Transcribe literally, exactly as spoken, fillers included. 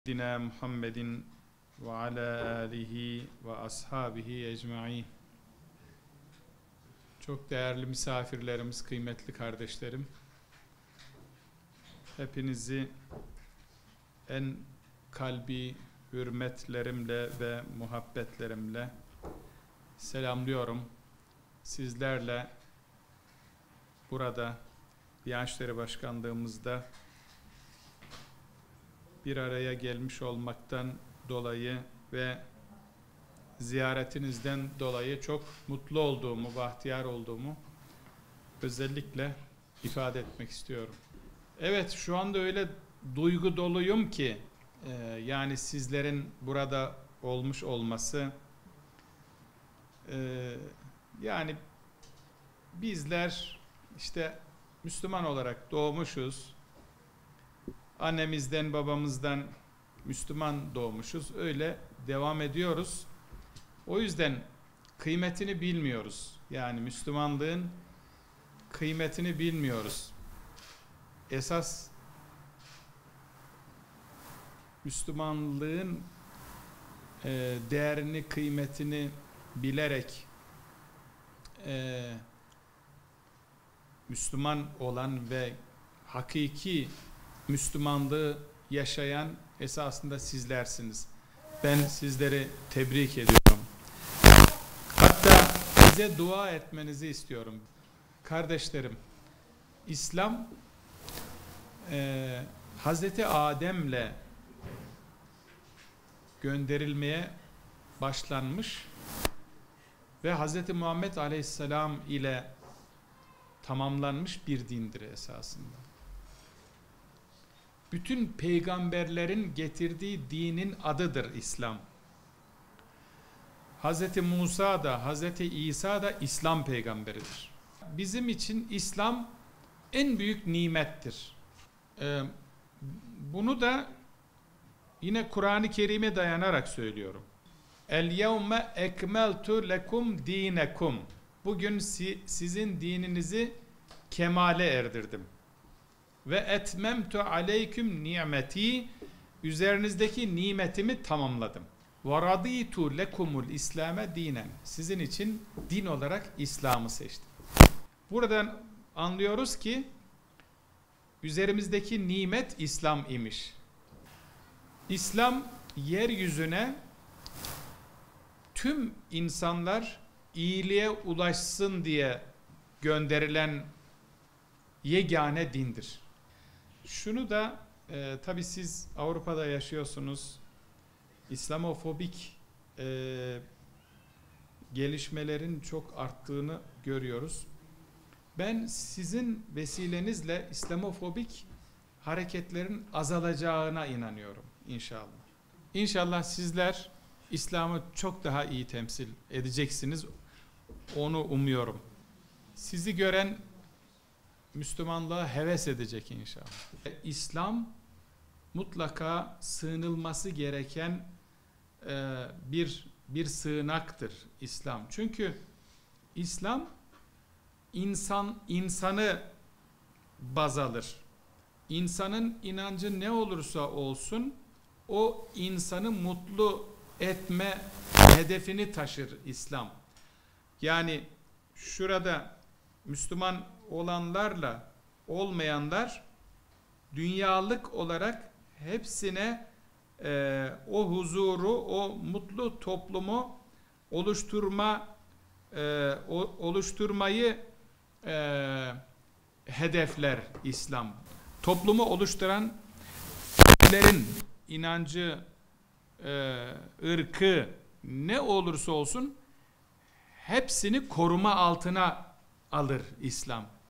Seyyidina Muhammedin ve ala alihi ve ashabihi ecmaîn. Çok değerli misafirlerimiz, kıymetli kardeşlerim, hepinizi en kalbi hürmetlerimle ve muhabbetlerimle selamlıyorum. Sizlerle burada Diyanet İşleri Başkanlığımızda bir araya gelmiş olmaktan dolayı ve ziyaretinizden dolayı çok mutlu olduğumu, bahtiyar olduğumu özellikle ifade etmek istiyorum. Evet, şu anda öyle duygu doluyum ki e, yani sizlerin burada olmuş olması, e, yani bizler işte Müslüman olarak doğmuşuz. Annemizden, babamızdan Müslüman doğmuşuz. Öyle devam ediyoruz. O yüzden kıymetini bilmiyoruz. Yani Müslümanlığın kıymetini bilmiyoruz. Esas Müslümanlığın e, değerini, kıymetini bilerek e, Müslüman olan ve hakiki Müslümanlığı yaşayan esasında sizlersiniz. Ben sizleri tebrik ediyorum. Hatta bize dua etmenizi istiyorum. Kardeşlerim, İslam e, Hazreti Adem'le gönderilmeye başlanmış ve Hazreti Muhammed Aleyhisselam ile tamamlanmış bir dindir esasında. Bütün peygamberlerin getirdiği dinin adıdır İslam. Hazreti Musa da, Hazreti İsa da İslam peygamberidir. Bizim için İslam en büyük nimettir. Ee, bunu da yine Kur'an-ı Kerim'e dayanarak söylüyorum. El yevme ekmeltu lekum dinekum. Bugün si, sizin dininizi kemale erdirdim. Ve etmemtu aleyküm nimeti, üzerinizdeki nimetimi tamamladım. Ve raditu lekumul İslam'e dinen, sizin için din olarak İslam'ı seçtim. Buradan anlıyoruz ki üzerimizdeki nimet İslam imiş. İslam yeryüzüne tüm insanlar iyiliğe ulaşsın diye gönderilen yegane dindir. Şunu da e, tabii siz Avrupa'da yaşıyorsunuz. İslamofobik e, gelişmelerin çok arttığını görüyoruz. Ben sizin vesilenizle İslamofobik hareketlerin azalacağına inanıyorum inşallah. İnşallah sizler İslam'ı çok daha iyi temsil edeceksiniz. Onu umuyorum. Sizi gören Müslümanlığa heves edecek inşallah. İslam mutlaka sığınılması gereken e, bir bir sığınaktır İslam. Çünkü İslam insan insanı baz alır. İnsanın inancı ne olursa olsun o insanı mutlu etme hedefini taşır İslam. Yani şurada Müslüman olanlarla olmayanlar dünyalık olarak hepsine e, o huzuru, o mutlu toplumu oluşturma e, o, oluşturmayı e, hedefler İslam. Toplumu oluşturan kişilerin inancı, e, ırkı ne olursa olsun hepsini koruma altına alır İslam.